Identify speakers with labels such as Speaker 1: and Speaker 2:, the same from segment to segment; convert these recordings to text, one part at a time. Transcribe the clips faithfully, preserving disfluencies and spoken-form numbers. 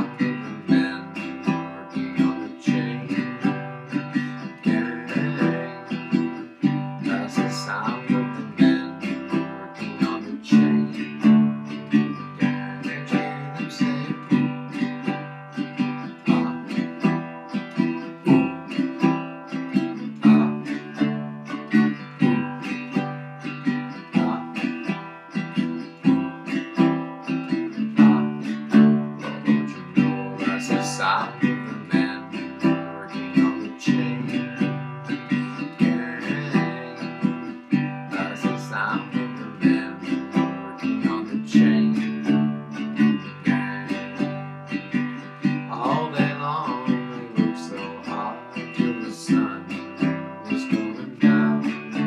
Speaker 1: sound of the men working on the chain gang. That's the sound of the men working on the chain gang. And you hear them say, ooh, ah, ooh, ah, ooh, ah, that's the sound of the men working on the chain gang. That's the sound of the men working on the chain gang. All day long they worked so hard till the sun was going down,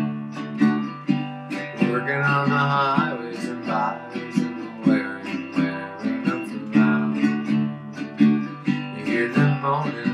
Speaker 1: working on the highways and byways and wearing, wearing them around. You hear them moaning